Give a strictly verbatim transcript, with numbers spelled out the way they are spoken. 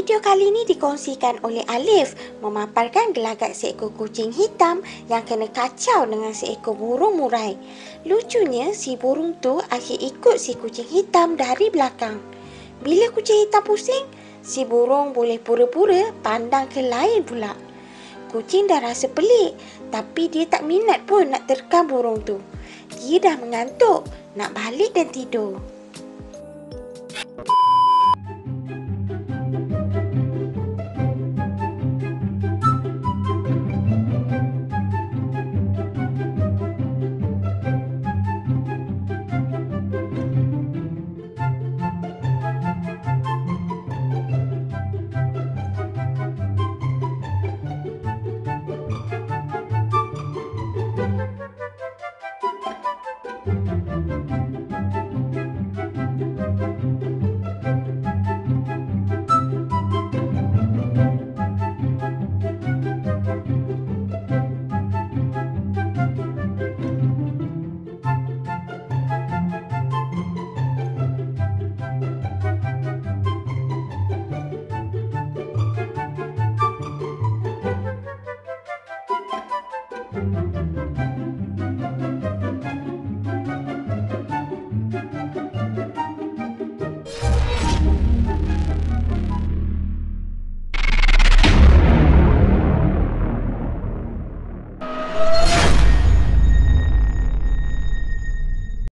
Video kali ini dikongsikan oleh Alif memaparkan gelagat seekor kucing hitam yang kena kacau dengan seekor burung murai. Lucunya, si burung tu akhir ikut si kucing hitam dari belakang. Bila kucing hitam pusing, si burung boleh pura-pura pandang ke lain pula. Kucing dah rasa pelik, tapi dia tak minat pun nak terkam burung tu. Dia dah mengantuk, nak balik dan tidur. Thank you.